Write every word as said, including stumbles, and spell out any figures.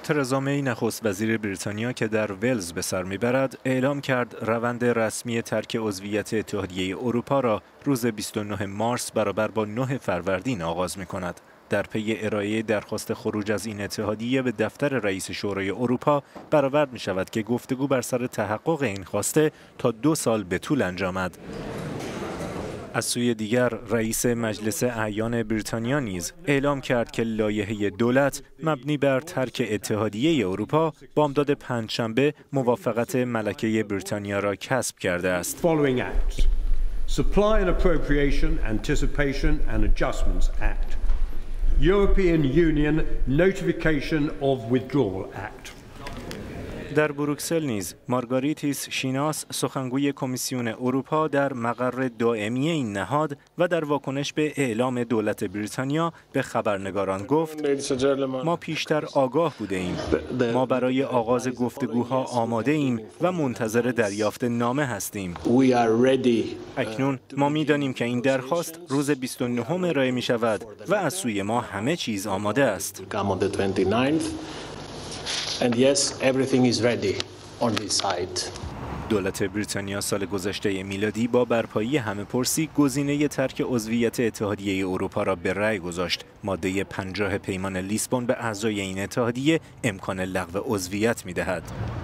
ترزا می نخست وزیر بریتانیا که در ولز به سر میبرد اعلام کرد روند رسمی ترک عضویت اتحادیه اروپا را روز بیست و نه مارس برابر با نه فروردین آغاز می کند. در پی ارائه درخواست خروج از این اتحادیه به دفتر رئیس شورای اروپا برآورد می شود که گفتگو بر سر تحقق این خواسته تا دو سال به طول انجامد. از سوی دیگر رئیس مجلس اعیان بریتانیا نیز اعلام کرد که لایحه دولت مبنی بر ترک اتحادیه اروپا بامداد پنجشنبه موافقت ملکه بریتانیا را کسب کرده است. Supply and Appropriation Anticipation and Adjustments Act. European Union Notification of Withdrawal Act. در بروکسل نیز مارگاریتیس شیناس سخنگوی کمیسیون اروپا در مقر دائمی این نهاد و در واکنش به اعلام دولت بریتانیا به خبرنگاران گفت ما پیشتر آگاه بوده ایم. ما برای آغاز گفتگوها آماده ایم و منتظر دریافت نامه هستیم. اکنون ما می‌دانیم که این درخواست روز بیست و نهم ارائه می شود و از سوی ما همه چیز آماده است. And yes, everything is ready on this side. دولت بریتانیا سال گذشته میلادی با برپایی همه‌پرسی گزینه ترک عضویت اتحادیه اروپا را به رأی گذاشت. ماده پنجاه پیمان لیسبون به اعضای این اتحادیه امکان لغو عضویت می‌دهد.